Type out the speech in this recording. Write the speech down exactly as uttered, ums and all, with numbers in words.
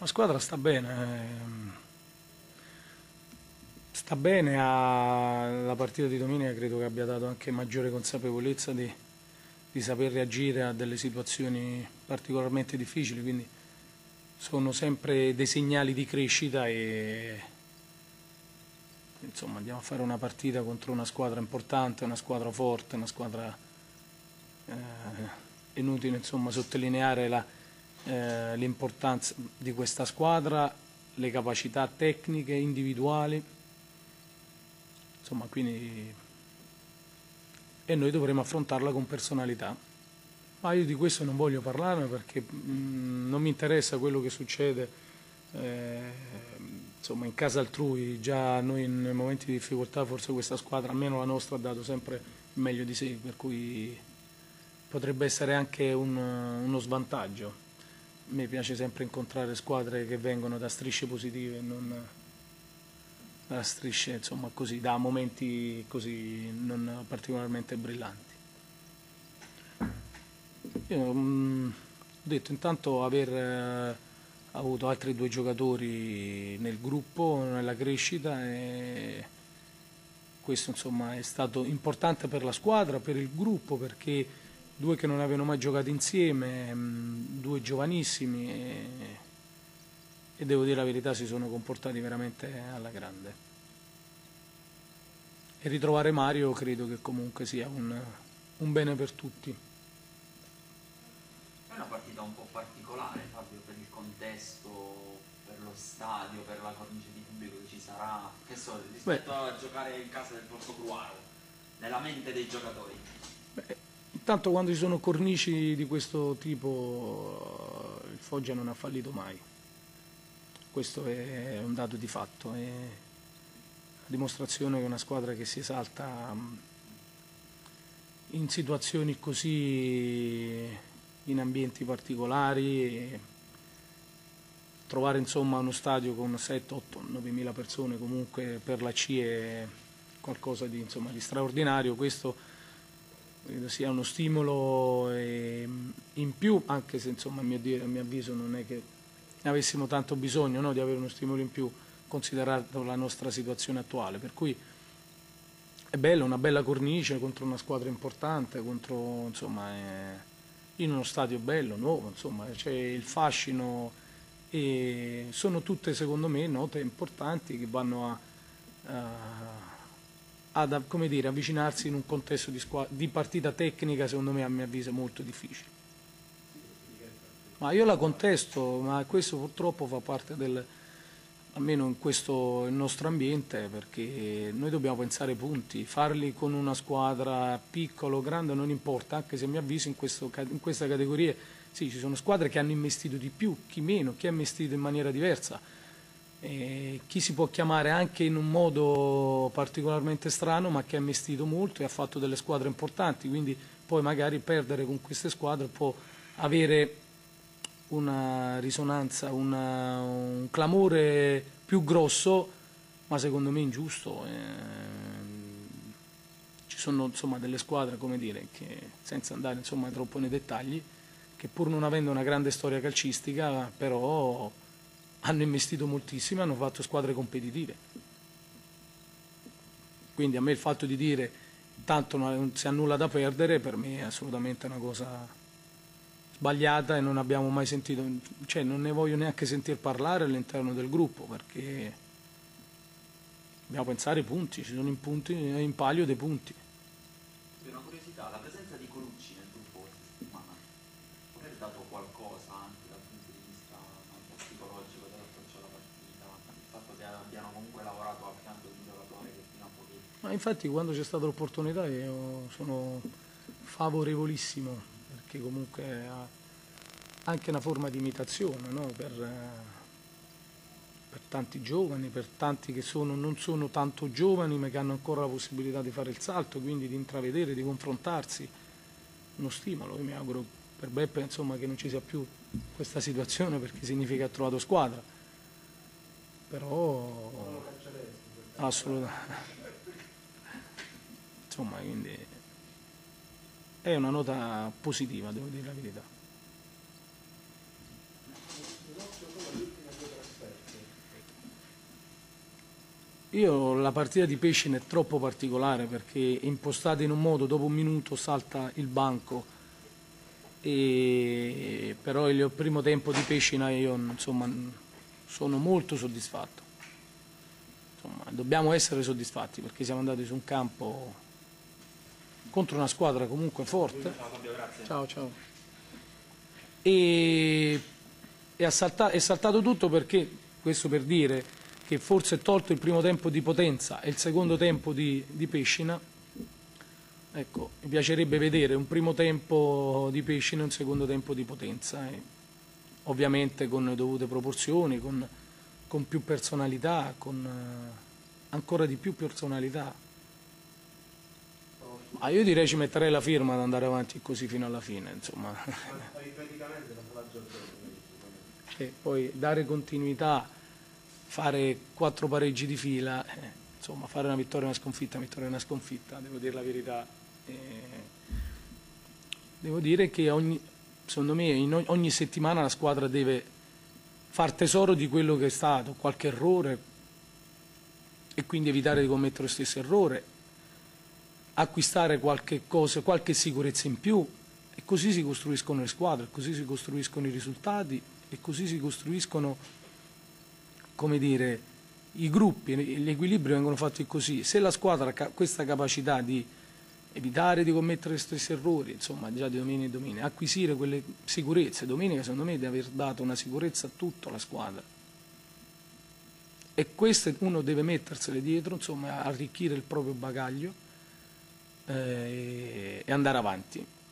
La squadra sta bene, sta bene, ha- la partita di domenica credo che abbia dato anche maggiore consapevolezza di, di saper reagire a delle situazioni particolarmente difficili, quindi sono sempre dei segnali di crescita e insomma andiamo a fare una partita contro una squadra importante, una squadra forte, una squadra eh, inutile insomma sottolineare la, eh, l'importanza di questa squadra, le capacità tecniche individuali, insomma quindi e noi dovremo affrontarla con personalità. Ma io di questo non voglio parlarne perché mh, non mi interessa quello che succede eh, insomma in casa altrui. Già noi nei momenti di difficoltà forse questa squadra, almeno la nostra, ha dato sempre il meglio di sé, per cui potrebbe essere anche un, uno svantaggio. A me piace sempre incontrare squadre che vengono da strisce positive e non da strisce, insomma, così, da momenti così non particolarmente brillanti. Io mh, ho detto intanto aver eh, avuto altri due giocatori nel gruppo, nella crescita, e questo insomma è stato importante per la squadra, per il gruppo, perché due che non avevano mai giocato insieme, mh, due giovanissimi e, e devo dire la verità si sono comportati veramente alla grande. E ritrovare Mario credo che comunque sia un, un bene per tutti. È una partita un po' particolare, Fabio, per il contesto, per lo stadio, per la cornice di pubblico che ci sarà, che so, rispetto Beh. a giocare in casa del Porto Gruaro, nella mente dei giocatori. Beh, intanto quando ci sono cornici di questo tipo il Foggia non ha fallito mai, questo è un dato di fatto, è la dimostrazione che una squadra che si esalta in situazioni così, in ambienti particolari, trovare insomma uno stadio con sette, otto, nove mila persone comunque per la C I è qualcosa di, insomma, di straordinario. Questo credo sia uno stimolo in più, anche se insomma a mio, dire, a mio avviso non è che ne avessimo tanto bisogno, no, di avere uno stimolo in più considerato la nostra situazione attuale, per cui è bello, una bella cornice contro una squadra importante, contro, insomma, è in uno stadio bello, nuovo, insomma, c'è il fascino e sono tutte secondo me note importanti che vanno a, a, ad come dire, avvicinarsi in un contesto di, di partita tecnica secondo me a mio avviso molto difficile. Ma io la contesto, ma questo purtroppo fa parte del, almeno in questo il nostro ambiente, perché noi dobbiamo pensare ai punti, farli con una squadra piccola o grande non importa, anche se a mio avviso in, questo, in questa categoria sì, ci sono squadre che hanno investito di più, chi meno, chi ha investito in maniera diversa, e chi si può chiamare anche in un modo particolarmente strano ma che ha investito molto e ha fatto delle squadre importanti, quindi poi magari perdere con queste squadre può avere una risonanza, una, un clamore più grosso, ma secondo me ingiusto. Eh, ci sono insomma delle squadre, come dire, che senza andare insomma troppo nei dettagli, che pur non avendo una grande storia calcistica, però hanno investito moltissimo e hanno fatto squadre competitive. Quindi a me il fatto di dire tanto non si ha nulla da perdere per me è assolutamente una cosa sbagliata e non abbiamo mai sentito, cioè non ne voglio neanche sentir parlare all'interno del gruppo, perché dobbiamo pensare ai punti, ci sono in, punti, in palio dei punti. Una curiosità, la presenza di Colucci nel gruppo questa settimana può aver dato qualcosa anche dal punto di vista po' psicologico dell'approccio alla partita, il fatto che abbiano comunque lavorato a fianco di un giocatore che fino a pochi... Ma infatti quando c'è stata l'opportunità io sono favorevolissimo, perché comunque ha anche una forma di imitazione, no? per, per tanti giovani, per tanti che sono, non sono tanto giovani ma che hanno ancora la possibilità di fare il salto, quindi di intravedere, di confrontarsi, uno stimolo. Io mi auguro per Beppe insomma, che non ci sia più questa situazione, perché significa che ha trovato squadra, però assolutamente. Insomma, quindi è una nota positiva, devo dire la verità. io la partita di Pescina è troppo particolare perché è impostata in un modo, dopo un minuto salta il banco, e però il primo tempo di Pescina io insomma sono molto soddisfatto. Insomma, dobbiamo essere soddisfatti perché siamo andati su un campo contro una squadra comunque forte. Ciao Fabio, grazie. Ciao, ciao. E è, salta, è saltato tutto perché, questo per dire che forse tolto il primo tempo di Potenza e il secondo tempo di, di Pescina, ecco, mi piacerebbe vedere un primo tempo di Pescina e un secondo tempo di Potenza, e ovviamente con le dovute proporzioni, con, con più personalità, con uh, ancora di più personalità. Ma io direi ci metterei la firma ad andare avanti così fino alla fine, insomma. E poi dare continuità, fare quattro pareggi di fila, eh, insomma fare una vittoria e una sconfitta, una vittoria e una sconfitta, devo dire la verità. Eh, devo dire che ogni, secondo me in ogni, ogni settimana la squadra deve far tesoro di quello che è stato, qualche errore, e quindi evitare di commettere lo stesso errore, acquistare qualche cosa, qualche sicurezza in più, e così si costruiscono le squadre, così si costruiscono i risultati e così si costruiscono, come dire, i gruppi, gli equilibri vengono fatti così. Se la squadra ha questa capacità di evitare di commettere gli stessi errori, insomma già di domenica e domenica, acquisire quelle sicurezze, domenica secondo me deve aver dato una sicurezza a tutta la squadra, e queste uno deve mettersele dietro, insomma arricchire il proprio bagaglio eh, e andare avanti.